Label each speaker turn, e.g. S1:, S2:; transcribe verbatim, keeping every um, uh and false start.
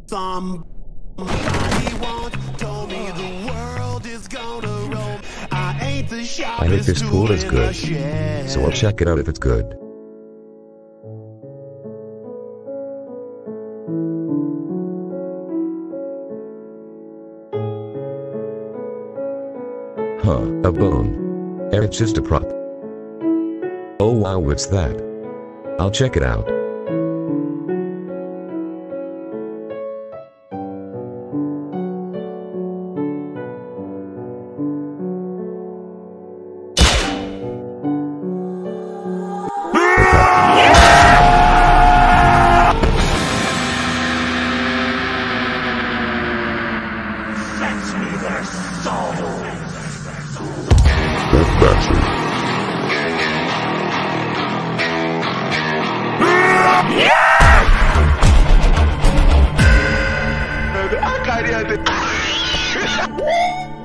S1: Somebody once told me the world is gonna roam. I ain't the sharpest
S2: I think this pool is
S1: tool in
S2: good,
S1: the shed.
S2: so I'll check it out if it's good. Huh, a bone. And it's just a prop. Oh wow, what's that? I'll check it out. That bastard.
S1: I can't hear it.